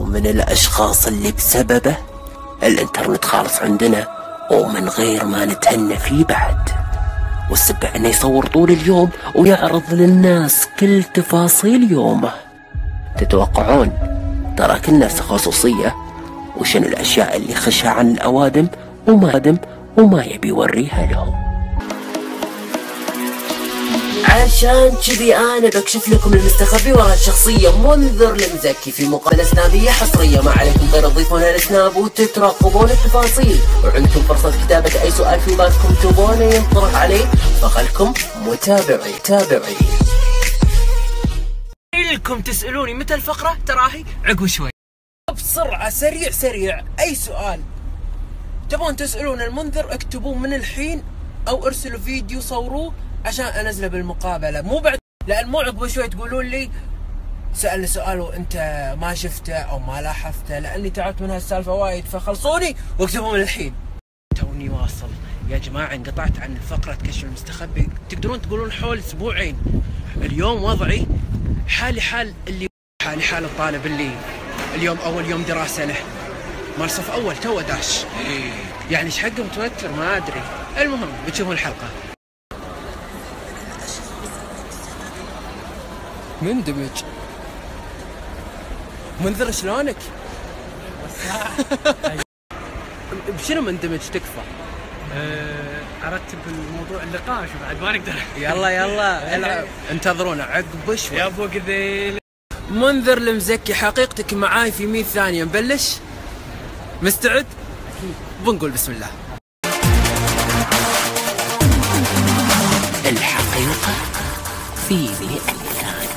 ومن الأشخاص اللي بسببه الإنترنت خالص عندنا ومن غير ما نتهنى فيه بعد. والسبع انه يصور طول اليوم ويعرض للناس كل تفاصيل يومه. تتوقعون ترك الناس خصوصية وشنو الأشياء اللي خشها عن الأوادم وما يبي يوريها لهم. عشان كذي انا بكشف لكم المستخبي وراء الشخصية منذر المزكي في مقابلة سنابية حصرية. ما عليكم غير تضيفونها للسناب وتترقبون التفاصيل، وعندكم فرصة كتابة اي سؤال في بالكم تبونه ينطرح عليه، فخلكم تابعي. لكم تسألوني متى الفقرة؟ تراهي عقب شوي. بسرعة سريع اي سؤال تبون تسألون المنذر اكتبوه من الحين او ارسلوا فيديو صوروه عشان انزله بالمقابله، مو بعد، لان مو عقب شوي تقولون لي سألني سؤال وانت ما شفته او ما لاحظته، لاني تعبت من هالسالفه وايد. فخلصوني واكتبوا من الحين. توني واصل يا جماعه، انقطعت عن فقره كشف المستخبي تقدرون تقولون حول اسبوعين. اليوم وضعي حال الطالب اللي اليوم اول يوم دراسه له، مال صف اول تو داش، يعني ايش حقه متوتر ما ادري. المهم بتشوفون الحلقه. مندمج. منذر شلونك؟ بشنو مندمج تكفى؟ ارتب الموضوع اللقاء شو بعد ما نقدر. يلا انتظرونا عقب شوي. يا ابو قذيل. منذر المزكي حقيقتك معاي في 100 ثانية، نبلش؟ مستعد؟ بنقول بسم الله. الحقيقة في 100 ثانية.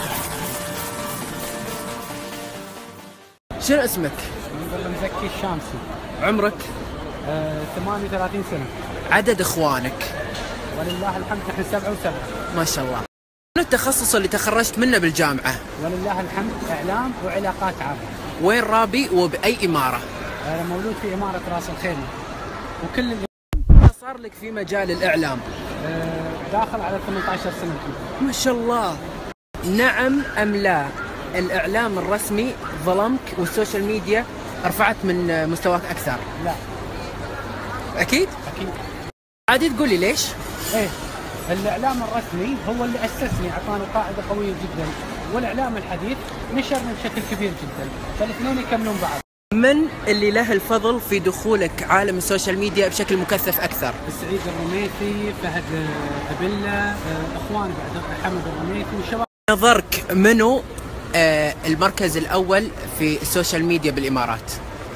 شنو اسمك؟ منذر المزكي الشامسي. عمرك؟ 38 سنة. عدد اخوانك؟ ولله الحمد نحن 7 و7. ما شاء الله. شنو التخصص اللي تخرجت منه بالجامعة؟ ولله الحمد اعلام وعلاقات عامة. وين رابي وبأي إمارة؟ مولود في إمارة راس الخيمة. وكل اللي صار لك في مجال الإعلام؟ داخل على 18 سنة الحين. ما شاء الله. نعم أم لا الإعلام الرسمي ظلمك والسوشيال ميديا رفعت من مستواك أكثر؟ لا. أكيد؟ عادي تقولي ليش؟ إيه، الإعلام الرسمي هو اللي أسسني، أعطاني قاعدة قوية جدا، والإعلام الحديث نشرني بشكل كبير جدا، فالاثنين يكملون بعض. من اللي له الفضل في دخولك عالم السوشيال ميديا بشكل مكثف أكثر؟ سعيد الرميثي، فهد أبلة، إخواني بعد حمد الرميثي وشباب. نظرك منو المركز الأول في السوشيال ميديا بالإمارات؟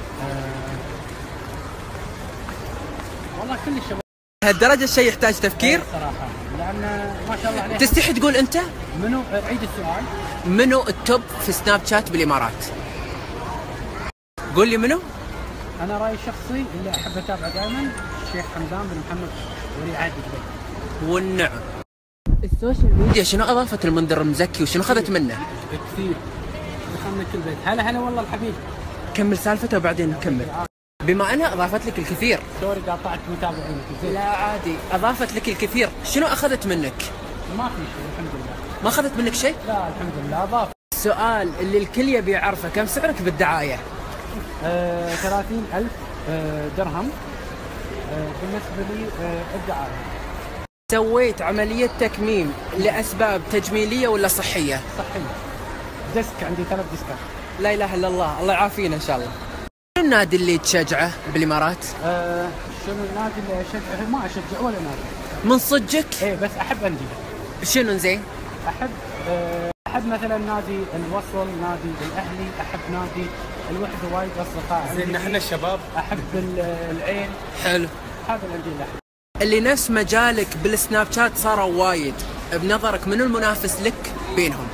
والله كل الشباب. هالدرجة الشيء يحتاج تفكير؟ صراحة لأن ما شاء الله عليه. تستحي تقول أنت؟ منو؟ عيد السؤال. منو التوب في سناب شات بالإمارات؟ قول لي منو؟ أنا رأيي الشخصي اللي أحب أتابعه دائما الشيخ حمدان بن محمد ولي عهد دبي. والنعم. السوشيال ميديا شنو أضافت المنذر المزكي وشنو أخذت منه؟ كثير. دخلنا كل بيت. هلا والله الحبيب. كمل سالفته وبعدين نكمل. بما أنها أضافت لك الكثير. سوري قاطعت متابعينك. لا عادي، أضافت لك الكثير، شنو أخذت منك؟ ما في شيء الحمد لله. ما أخذت منك شيء؟ لا الحمد لله أضاف. السؤال اللي الكل يبي يعرفه، كم سعرك بالدعاية؟ 30,000 درهم بالنسبة لي الدعاية. سويت عملية تكميم لأسباب تجميلية ولا صحية؟ صحية. ديسك عندي 3 ديسكات. لا إله إلا الله، الله يعافينا إن شاء الله. شنو النادي اللي تشجعه بالإمارات؟ شنو النادي اللي أشجعه؟ ما أشجع ولا نادي. من صدقك؟ إيه بس أحب أندية. شنو زين؟ أحب مثلا نادي الوصل، نادي الأهلي، أحب نادي الوحدة، وايد أصدقاء. زين نحن الشباب. أحب العين. حلو. هذا الأندية اللي أحب. اللي نفس مجالك بالسناب شات صاروا وايد، بنظرك منو المنافس لك بينهم؟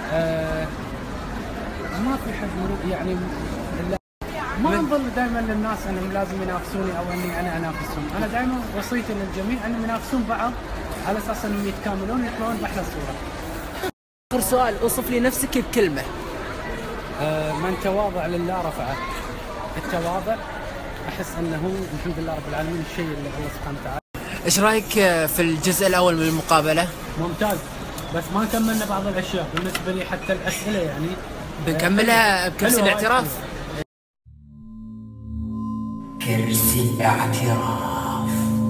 ما في حد يعني ما انظر دائما للناس انهم لازم ينافسوني او اني انا انافسهم، انا دائما وصيتي للجميع انهم ينافسون بعض على اساس انهم يتكاملون ويطلعون باحلى صوره. اخر سؤال، اوصف لي نفسك بكلمه. من تواضع لله رفعه. التواضع احس انه الحمد لله رب العالمين الشيء اللي الله سبحانه وتعالى. ايش رايك في الجزء الاول من المقابله؟ ممتاز، بس ما كملنا بعض الاشياء بالنسبه لي، حتى الاسئله يعني بنكملها بكرسي الاعتراف. كرسي الاعتراف.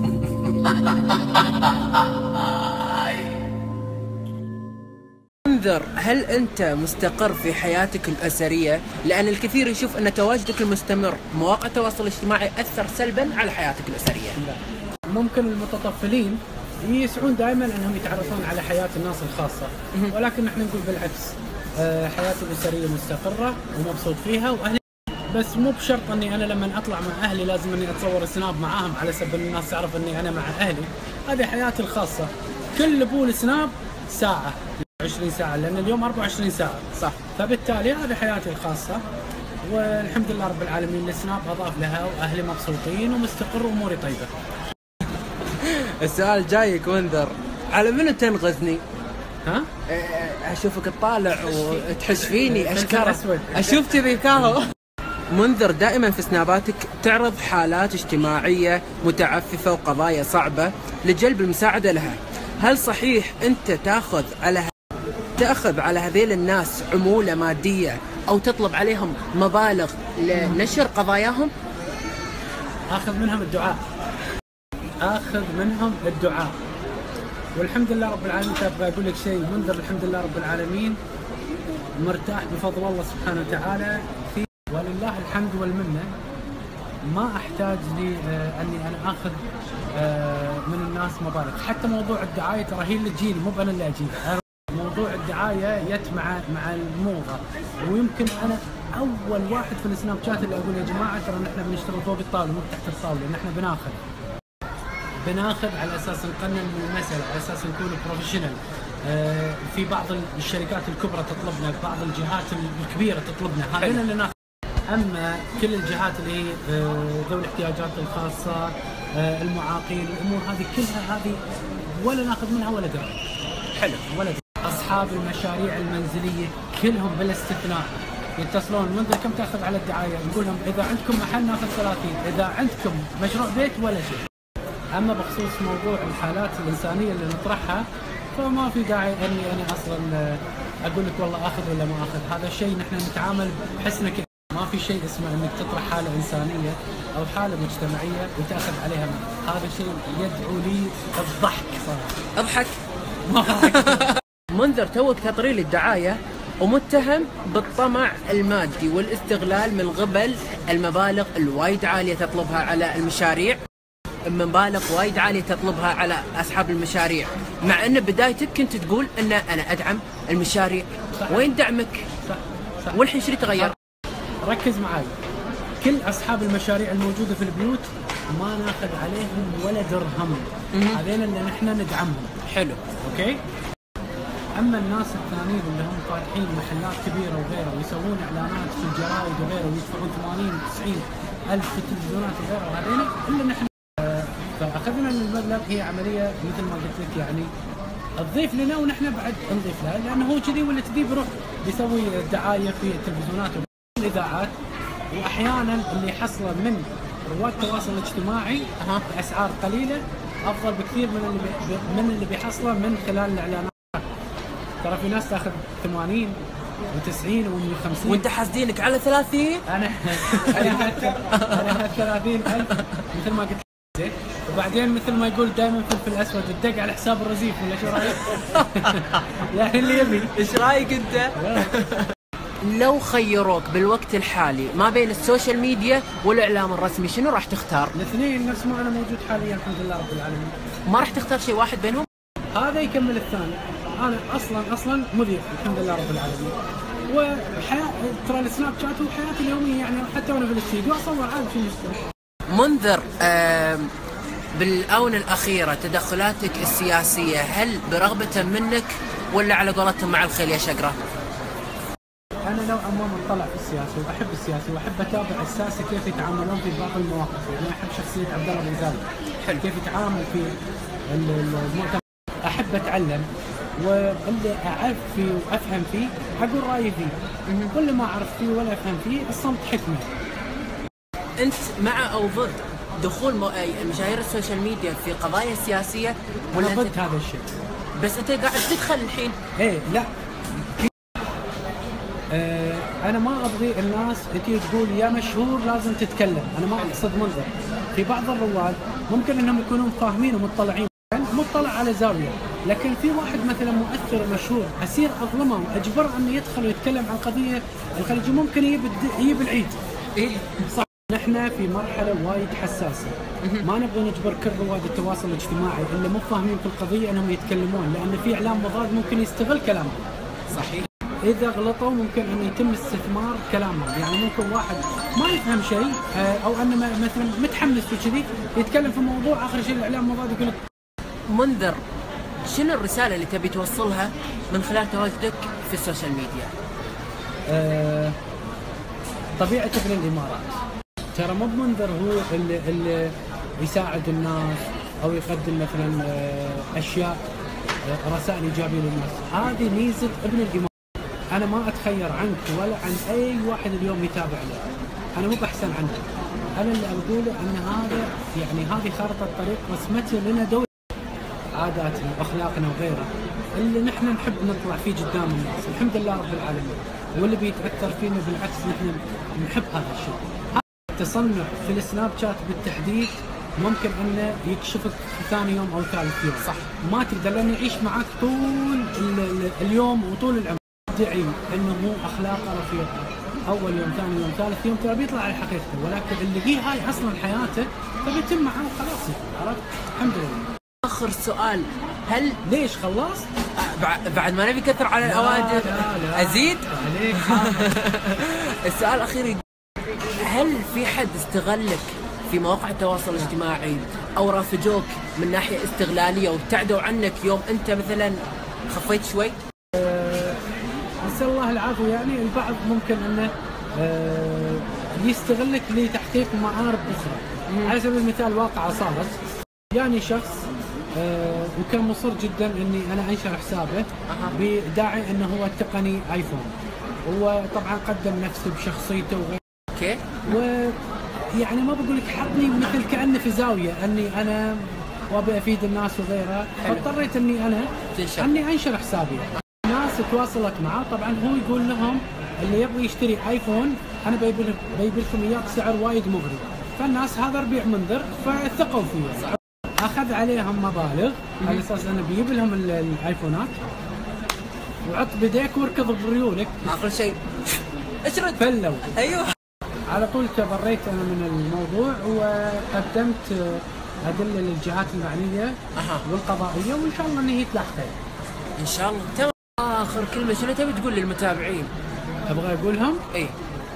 منذر، هل أنت مستقر في حياتك الأسرية؟ لأن الكثير يشوف أن تواجدك المستمر مواقع التواصل الاجتماعي أثر سلبا على حياتك الأسرية. لا. ممكن المتطفلين يسعون دائما أنهم يتعرفون على حياة الناس الخاصة، ولكن نحن نقول بالعكس، حياتي الأسرية مستقرة ومبسوط فيها وأهلي، بس مو بشرط أني أنا لما أطلع مع أهلي لازم أني أتصور سناب معاهم على سبب أن الناس تعرف أني أنا مع أهلي. هذه حياتي الخاصة. كل بول سناب ساعة 20 ساعة، لأن اليوم 24 ساعة صح. فبالتالي هذه حياتي الخاصة، والحمد لله رب العالمين السناب أضاف لها، وأهلي مبسوطين ومستقر وأموري طيبة. السؤال جايك منذر، على منو تنغزني؟ ها؟ أشوفك تطالع وتحس فيني أشكر، أشوف تبي كاهو. منذر، دائما في سناباتك تعرض حالات اجتماعية متعففة وقضايا صعبة لجلب المساعدة لها. هل صحيح أنت تأخذ على هذيل الناس عمولة مادية أو تطلب عليهم مبالغ لنشر قضاياهم؟ آخذ منهم الدعاء، والحمد لله رب العالمين. بقول لك شيء منذر، الحمد لله رب العالمين مرتاح بفضل الله سبحانه وتعالى في، ولله الحمد والمنة. ما أحتاج لي أني أنا آخذ من الناس مبالغ. حتى موضوع الدعاية ترى هي اللي تجيني، مو أنا اللي أجيها. موضوع الدعاية يت مع الموضة، ويمكن أنا أول واحد في السناب شات اللي أقول يا جماعة ترى نحن بنشتغل فوق الطاولة مو تحت الطاولة، نحن بناخذ على أساس نقنن من المسألة، على أساس نكون بروفيشنال. في بعض الشركات الكبرى تطلبنا، بعض الجهات الكبيرة تطلبنا، هذين اللي ناخذ. أما كل الجهات اللي هي ذوي الاحتياجات الخاصة، المعاقين، الأمور هذه كلها هذه ولا ناخذ منها ولا درهم. حلو. ولا درهم. أصحاب المشاريع المنزلية كلهم بلا استثناء يتصلون، منذر كم تاخذ على الدعاية؟ نقول لهم إذا عندكم محل ناخذ 30، إذا عندكم مشروع بيت ولا شيء. أما بخصوص موضوع الحالات الإنسانية اللي نطرحها فما في داعي أني أنا أصلا أقول لك والله آخذ ولا ما آخذ. هذا الشيء نحن نتعامل بحسنك، ما في شيء اسمه أنك تطرح حالة إنسانية أو حالة مجتمعية وتأخذ عليها. هذا الشيء يدعو لي الضحك صراحة. أضحك. منذر، توك تطريل الدعاية ومتهم بالطمع المادي والاستغلال من قبل المبالغ الوايد عالية تطلبها على المشاريع، مبالغ وايد عالية تطلبها على أصحاب المشاريع، مع أن بدايتك كنت تقول أن أنا أدعم المشاريع. صح. وين دعمك؟ صح. والحين شو تغير؟ ركز معي، كل أصحاب المشاريع الموجودة في البيوت ما ناخذ عليهم ولا درهم، هذين اللي نحن ندعمهم. حلو. أوكي؟ أما الناس الثانيين اللي هم فاتحين محلات كبيرة وغيره ويسوون إعلانات في الجرائد وغيره ويدفعون 80-90 ألف في التلفزيونات وغيره، وهذين اللي نحن فأخذنا من المبلغ. هي عملية مثل ما قلت لك، يعني تضيف لنا ونحن بعد نضيف لها، لأنه هو كذي ولا كذي بيروح بيسوي دعاية في التلفزيونات والإذاعات. وأحيانا اللي يحصله من رواد التواصل الاجتماعي بأسعار قليلة أفضل بكثير من اللي بيحصله من خلال الإعلانات. ترى في ناس تاخذ 80 و90 و150 وانت حاسدينك على 30. انا 30,000 مثل ما قلت زين. وبعدين مثل ما يقول دائما فلفل اسود الدق على حساب الرزيف، ولا شو رايك؟ يعني اللي يبي. ايش رايك انت؟ لو خيروك بالوقت الحالي ما بين السوشيال ميديا والاعلام الرسمي، شنو راح تختار؟ الاثنين نفس ما انا موجود حاليا الحمد لله رب العالمين. ما راح تختار شيء واحد بينهم؟ هذا يكمل الثاني. انا اصلا مذيع الحمد لله رب العالمين، وحياه ترى السناب شات هو حياتي اليوميه، يعني حتى وانا في الاستديو اصور عادي في مشكله. منذر، بالاونه الاخيره تدخلاتك السياسيه هل برغبه منك ولا على قولتهم مع الخيل يا شقره؟ انا نوعا ما مطلع في السياسه واحب السياسه واحب اتابع الساسه كيف يتعاملون في بعض المواقف. يعني احب شخصيه عبد الله بن زايد، كيف يتعامل في المؤتمر. احب اتعلم، واللي اعرف فيه وافهم فيه اقول رايي فيه، كل ما اعرف فيه ولا افهم فيه الصمت حكمه. انت مع او ضد دخول مشاهير السوشيال ميديا في قضايا سياسيه ولا ضد هذا الشيء؟ بس انت قاعد تدخل الحين. ايه لا انا ما ابغي الناس تيجي تقول يا مشهور لازم تتكلم، انا ما اقصد منظر. في بعض الرواد ممكن انهم يكونون فاهمين ومطلعين، مطلع على زاويه، لكن في واحد مثلا مؤثر مشهور اصير اظلمه واجبره انه يدخل ويتكلم عن قضيه الخليجيه، ممكن يجيب العيد. صح، نحن في مرحله وايد حساسه، ما نبغى نجبر كل رواد التواصل الاجتماعي اللي مو فاهمين في القضيه انهم يتكلمون، لان في اعلام مضاد ممكن يستغل كلامهم. صحيح. اذا غلطوا ممكن ان يتم استثمار كلامهم، يعني ممكن واحد ما يفهم شيء او انه مثلا متحمس وكذي يتكلم في موضوع، اخر شيء الاعلام المضاد يقول لك. منذر، شنو الرساله اللي تبي توصلها من خلال تواجدك في السوشيال ميديا؟ طبيعه ابن الامارات، ترى مو بمنذر هو اللي يساعد الناس او يقدم مثلا اشياء رسائل ايجابيه للناس، هذه ميزه ابن الامارات. انا ما اتخير عنك ولا عن اي واحد اليوم يتابعني، انا مو بحسن عنك، انا اللي اقوله ان هذا يعني هذه خارطه طريق رسمتها لنا دولة عاداتنا واخلاقنا وغيرها اللي نحن نحب نطلع فيه قدام الناس، الحمد لله رب العالمين، واللي بيتاثر فينا بالعكس نحن نحب هذا الشيء. التصنع في السناب شات بالتحديد ممكن انه يكشفك في ثاني يوم او ثالث يوم. صح، ما تقدر لانه يعيش معك طول اليوم وطول العمر، يدعي انه مو اخلاقه رفيقه، اول يوم ثاني يوم ثالث يوم ترى بيطلع على حقيقته، ولكن اللي هي هاي اصلا حياته فبيتم معه وخلاص. عرفت؟ الحمد لله. اخر سؤال، هل ليش خلصت؟ بعد ما نبي كثر على الاوادر ازيد عليك. السؤال الاخير، هل في حد استغلك في مواقع التواصل الاجتماعي او رافجوك من ناحيه استغلاليه وابتعدوا عنك يوم انت مثلا خفيت شوي؟ نسأل الله العافية. يعني البعض ممكن انه يستغلك لتحقيق معارض اخرى. على سبيل المثال واقعة صارت، يعني شخص وكان مصر جدا اني انا انشر حسابه بداعي انه هو تقني ايفون، هو طبعا قدم نفسه بشخصيته وغيره. اوكي. ويعني ما بقول لك حطني مثل كأنه في زاوية اني انا وابي افيد الناس وغيرها، فاضطريت اني انا انشر حسابي. الناس تواصلت معه، طبعا هو يقول لهم اللي يبغى يشتري ايفون انا بيبي لكم اياه بسعر وايد مغري، فالناس هذا ربيع منذر فثقوا فيه. اخذ عليهم مبالغ على اساس انه بيجيب لهم الايفونات، وعط بديك واركض بريولك. اخر شيء اشرد فلوا. ايوه. على طول تبريت انا من الموضوع وقدمت ادله للجهات المعنيه والقضائيه، وان شاء الله انه يطلع خير. ان شاء الله. تمام. اخر كلمه شنو تبي تقول للمتابعين؟ ابغى اقولهم اي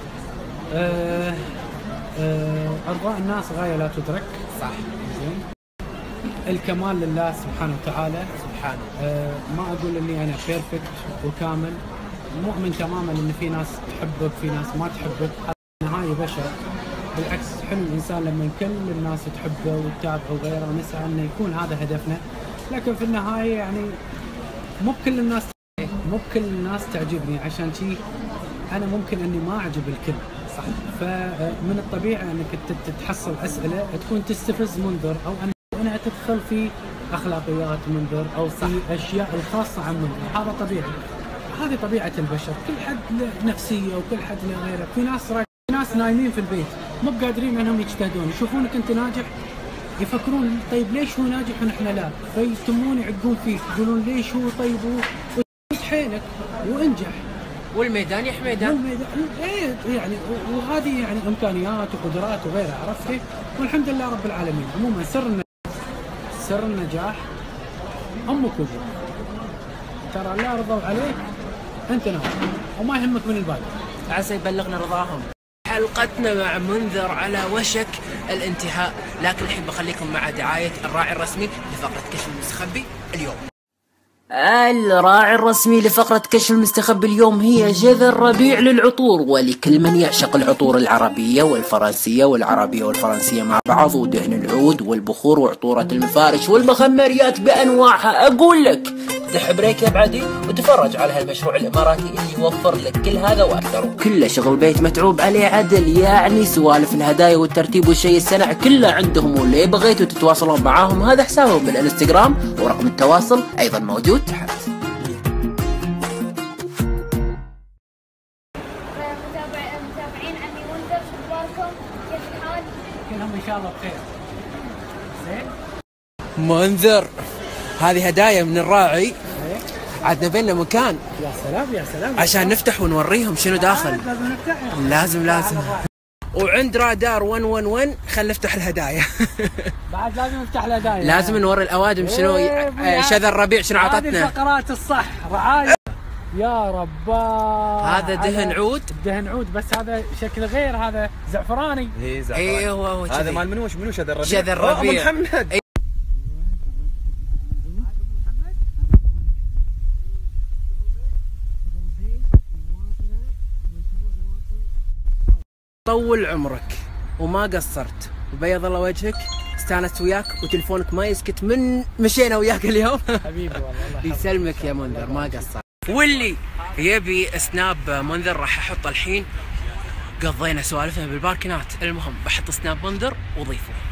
ارضاء الناس غايه لا تدرك. صح. زين. الكمال لله سبحانه وتعالى. سبحانه. ما اقول اني انا بيرفكت وكامل، مؤمن تماما ان في ناس تحبك في ناس ما تحبك، النهايه بشر. بالعكس حلو الانسان لما كل الناس تحبه وتتابعه وغيره، ونسعى انه يكون هذا هدفنا، لكن في النهايه يعني مو بكل الناس تعجبني، عشان شيء انا ممكن اني ما اعجب الكل. صح. فمن الطبيعي انك تتحصل اسئله تكون تستفز منذر، او انها تدخل في اخلاقيات منذر او في اشياء الخاصه عن منذر. هذا طبيعي، هذه طبيعه البشر، كل حد له نفسيه وكل حد له غيره. في ناس نايمين في البيت مو قادرين انهم يجتهدون، يشوفونك انت ناجح يفكرون طيب ليش هو ناجح ونحن لا، فيتمون يعقون فيك يقولون ليش هو طيب وتمد حيلك وانجح، والميدان يا حميدان. ايه وهذه يعني امكانيات وقدرات وغيرها. عرفت؟ والحمد لله رب العالمين. عموما سر النجاح امك وابوك، ترى لا رضوا عليك انت ناجح وما يهمك من الباقي، عسى يبلغنا رضاهم. حلقتنا مع منذر على وشك الانتهاء، لكن الحين بخليكم مع دعاية الراعي الرسمي لفقرة كشف المستخبي اليوم. الراعي الرسمي لفقرة كشف المستخبي اليوم هي جذر ربيع للعطور، ولكل من يعشق العطور العربية والفرنسية والعربية والفرنسية مع بعض، ودهن العود والبخور وعطورة المفارش والمخمريات بأنواعها. أقول لك دح بريك يا بعدي وتفرج على هالمشروع الإماراتي اللي يوفر لك كل هذا وأكثر، كله شغل بيت متعوب عليه عدل. يعني سوالف الهدايا والترتيب والشيء السنع كله عندهم، واللي بغيتوا تتواصلون معاهم هذا حسابهم بالانستغرام، ورقم التواصل أيضا موجود تحت. اخباركم؟ كيف الحال؟ كلهم ان شاء الله بخير. زين. منذر، هذه هدايا من الراعي. إيه. عاد نبينا مكان يا سلام يا سلام عشان نفتح ونوريهم شنو داخل. لازم نفتح. لازم. وعند رادار 111 خل نفتح الهدايا. بعد لازم نفتح الهدايا. لازم نوري الاوادم شنو شذا الربيع شنو هذه عطتنا. الفقرات الصح رعاية. يا رباه. هذا دهن عود. دهن عود بس هذا شكل غير، هذا زعفراني. اي زعفراني. اي هو هذا مال منو شذا الربيع؟ شذا الربيع. أبو محمد. طول عمرك وما قصرت وبيض الله وجهك، استانست وياك وتلفونك ما يسكت من مشينا وياك اليوم. حبيبي والله. يسلمك يا منذر ما قصر. واللي يبي سناب منذر راح احطه الحين. قضينا سوالفنا بالباركنات، المهم بحط سناب منذر وضيفه.